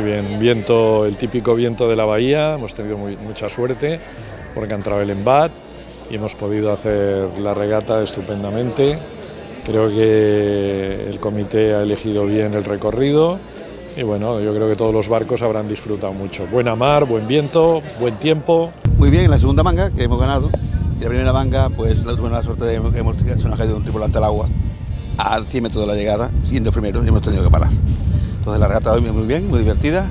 bien. Viento, el típico viento de la bahía, hemos tenido mucha suerte porque ha entrado el embat y hemos podido hacer la regata estupendamente. Creo que el comité ha elegido bien el recorrido y bueno, yo creo que todos los barcos habrán disfrutado mucho. Buena mar, buen viento, buen tiempo. Muy bien, en la segunda manga que hemos ganado y la primera manga pues tuvimos la suerte de que hemos caído un tripulante al agua a 100 metros de la llegada, siendo primeros y hemos tenido que parar. Entonces la regata hoy muy bien, muy divertida.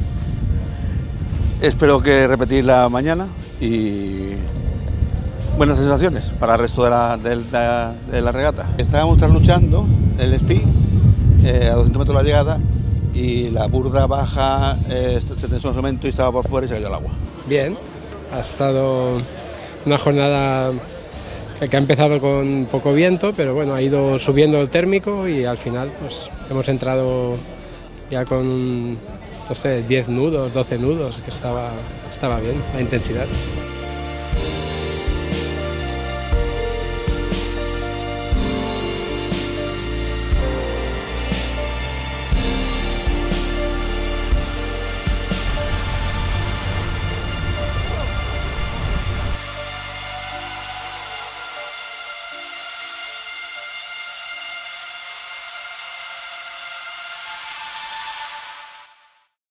Espero que repetirla mañana y buenas sensaciones para el resto de la regata. Estábamos trasluchando el Speed a 200 metros de la llegada y la burda baja se tensó en su momento y estaba por fuera y se cayó al agua. Bien, ha estado una jornada que ha empezado con poco viento, pero bueno, ha ido subiendo el térmico y al final pues hemos entrado ya con, no sé, 10 nudos, 12 nudos, que estaba bien la intensidad.